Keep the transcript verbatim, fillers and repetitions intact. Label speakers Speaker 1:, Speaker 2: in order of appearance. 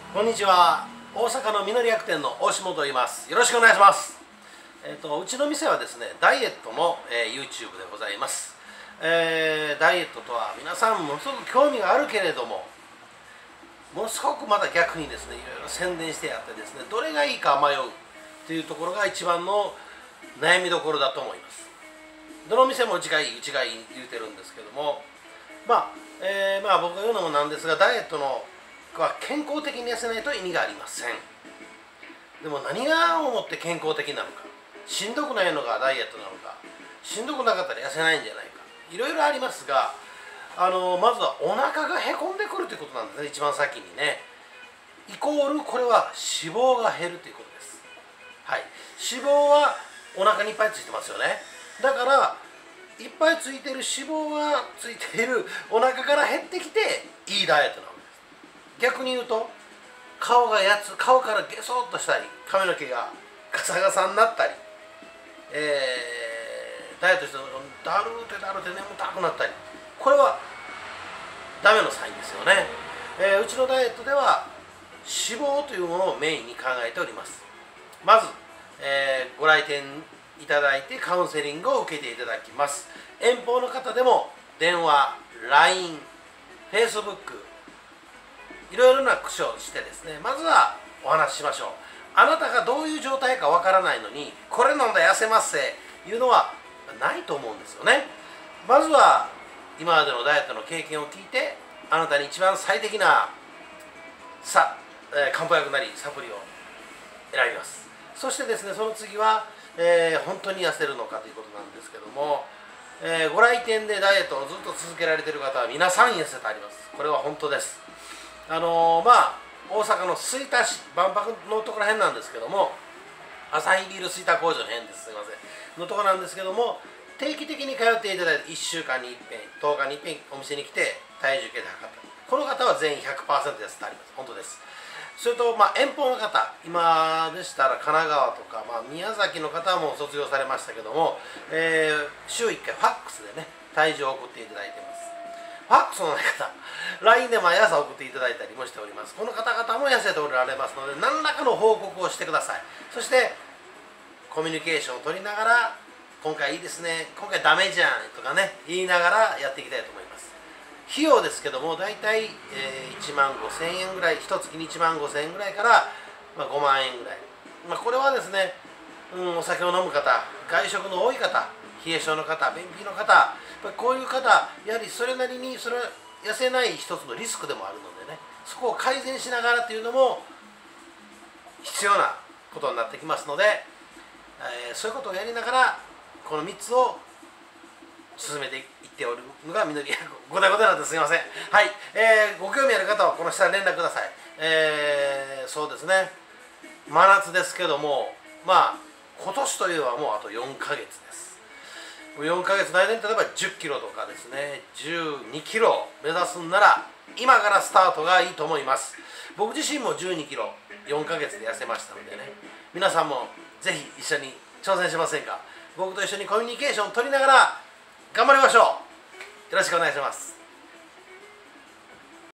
Speaker 1: こんにちは。大阪のみのり薬店の大下と言います。よろしくお願いします。えっ、とうちの店はですね、ダイエットの、えー、YouTube でございます。えー、ダイエットとは皆さんものすごく興味があるけれども、ものすごくまた逆にですね、いろいろ宣伝してやってですね、どれがいいか迷うというところが一番の悩みどころだと思います。どの店もうちがいい、うちがいい言うてるんですけども、まあ、えー、まあ僕が言うのもなんですが、ダイエットのは健康的に痩せないと意味がありません。でも何が思って健康的なのか、しんどくないのがダイエットなのか、しんどくなかったら痩せないんじゃないか、いろいろありますが、あのまずはお腹がへこんでくるということなんですね。一番先にね、イコールこれは脂肪が減るということです。はい、脂肪はお腹にいっぱいついてますよね。だからいっぱいついてる脂肪がついているお腹から減ってきていいダイエットなわけです。逆に言うと、顔がやつ顔からゲソッとしたり、髪の毛がガサガサになったり、えー、ダイエットしてだるーってだるって眠たくなったり、これはダメのサインですよね。えー、うちのダイエットでは脂肪というものをメインに考えております。まず、えー、ご来店いただいてカウンセリングを受けていただきます。遠方の方でも電話、ライン、フェイスブック、いろいろな駆使をしてですね、まずはお話ししましょう。あなたがどういう状態かわからないのに、これ飲んだら痩せますっていうのはないと思うんですよね。まずは今までのダイエットの経験を聞いて、あなたに一番最適なさ、えー、漢方薬なりサプリを選びます。そしてですね、その次は、えー、本当に痩せるのかということなんですけども、えー、ご来店でダイエットをずっと続けられている方は皆さん痩せてあります。これは本当です。あのー、まあ大阪の吹田市万博のところら辺なんですけども、アサヒビール吹田工場の辺です、すいませんのところなんですけども、定期的に通っていただいていっしゅうかんにいっぺん、とおかにいっぺんお店に来て体重計で測った、この方は全員 ひゃくパーセント 痩せてあります。本当です。それと、まあ、遠方の方、今でしたら神奈川とか、まあ、宮崎の方も卒業されましたけども、えー、週いっかいファックスでね体重を送っていただいています。ファックスのない方、ライン で毎朝送っていただいたりもしております。この方々も痩せておられますので、何らかの報告をしてください。そしてコミュニケーションを取りながら、今回いいですね、今回ダメじゃんとかね言いながらやっていきたいと思います。費用ですけども、大体、えー、いちまんごせんえんぐらい、いっかげつにいちまんごせんえんぐらいから、まあ、ごまんえんぐらい、まあ、これはですね、うん、お酒を飲む方、外食の多い方、冷え性の方、便秘の方、こういう方、やはりそれなりにそれ痩せない一つのリスクでもあるのでね、そこを改善しながらというのも必要なことになってきますので、えー、そういうことをやりながらこのみっつを進めていっておるのがみのり薬、ごたごたなんですいません。はい、えー、ご興味ある方はこの下に連絡ください。えー、そうですね、真夏ですけども、まあ今年というのはもうあとよんかげつです。よんかげつの間に例えばじゅっキロとかですね、じゅうにキロ目指すんなら今からスタートがいいと思います。僕自身もじゅうにキロよんかげつで痩せましたのでね、皆さんもぜひ一緒に挑戦しませんか。僕と一緒にコミュニケーションを取りながら頑張りましょう。よろしくお願いします。